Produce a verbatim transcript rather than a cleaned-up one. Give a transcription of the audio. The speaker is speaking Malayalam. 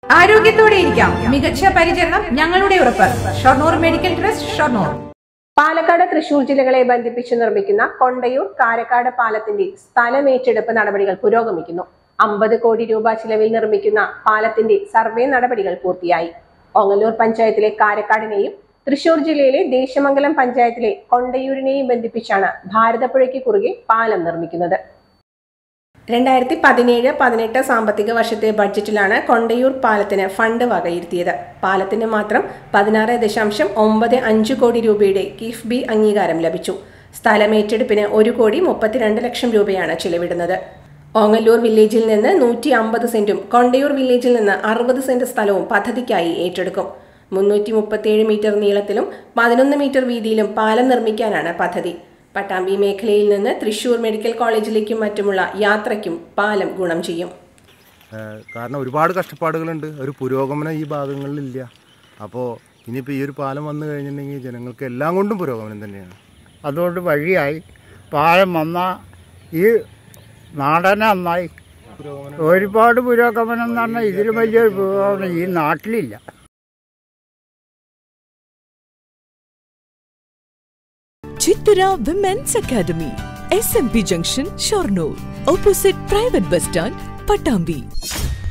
ആരോഗ്യത്തോടെ ഇരിക്കാം. മികച്ച പരിചരണം ഞങ്ങളുടെ ഉറപ്പ്. Shoranur medical trust, Shoranur. പാലക്കാട്, തൃശൂർ ജില്ലകളെ ബന്ധിപ്പിച്ച് നിർമ്മിക്കുന്ന കൊണ്ടയൂർ കാരക്കാട് പാലത്തിന്റെ സ്ഥലമേറ്റെടുപ്പ് നടപടികൾ പുരോഗമിക്കുന്നു. അമ്പത് കോടി രൂപ ചിലവിൽ നിർമ്മിക്കുന്ന പാലത്തിന്റെ സർവേ നടപടികൾ പൂർത്തിയായി. ഓങ്ങല്ലൂർ പഞ്ചായത്തിലെ കാരക്കാടിനെയും തൃശൂർ ജില്ലയിലെ ദേശമംഗലം പഞ്ചായത്തിലെ കൊണ്ടയൂരിനെയും ബന്ധിപ്പിച്ചാണ് ഭാരതപ്പുഴയ്ക്ക് കുറുകെ പാലം നിർമ്മിക്കുന്നത്. രണ്ടായിരത്തി പതിനേഴ് പതിനെട്ട് സാമ്പത്തിക വർഷത്തെ ബഡ്ജറ്റിലാണ് കൊണ്ടയൂർ പാലത്തിന് ഫണ്ട് വകയിരുത്തിയത്. പാലത്തിന് മാത്രം പതിനാറ് ദശാംശം ഒമ്പത് അഞ്ച് കോടി രൂപയുടെ കിഫ്ബി അംഗീകാരം ലഭിച്ചു. സ്ഥലമേറ്റെടുപ്പിന് ഒരു കോടി മുപ്പത്തിരണ്ട് ലക്ഷം രൂപയാണ് ചിലവിടുന്നത്. ഓങ്ങല്ലൂർ വില്ലേജിൽ നിന്ന് നൂറ്റി അമ്പത് സെന്റും കൊണ്ടയൂർ വില്ലേജിൽ നിന്ന് അറുപത് സെന്റ് സ്ഥലവും പദ്ധതിക്കായി ഏറ്റെടുക്കും. മുന്നൂറ്റി മുപ്പത്തിയേഴ് മീറ്റർ നീളത്തിലും പതിനൊന്ന് മീറ്റർ വീതിയിലും പാലം നിർമ്മിക്കാനാണ് പദ്ധതി. പട്ടാമ്പി മേഖലയിൽ നിന്ന് തൃശൂർ മെഡിക്കൽ കോളേജിലേക്കും മറ്റുമുള്ള യാത്രയ്ക്കും പാലം ഗുണം ചെയ്യും. കാരണം ഒരുപാട് കഷ്ടപ്പാടുകളുണ്ട്, ഒരു പുരോഗമനം ഈ ഭാഗങ്ങളിലില്ല. അപ്പോൾ ഇനിയിപ്പോൾ ഈ ഒരു പാലം വന്നു കഴിഞ്ഞിട്ടുണ്ടെങ്കിൽ ജനങ്ങൾക്ക് എല്ലാം കൊണ്ടും പുരോഗമനം തന്നെയാണ്. അതുകൊണ്ട് വഴിയായി പാലം വന്നാൽ ഈ നാടനെ നന്നായി. ഒരുപാട് പുരോഗമനം എന്ന് പറഞ്ഞാൽ ഇതിൽ വലിയൊരു പുരോഗമനം ഈ നാട്ടിലില്ല. Chithara women's academy, S M P junction, Shoranur, opposite private bus stand, Pattambi.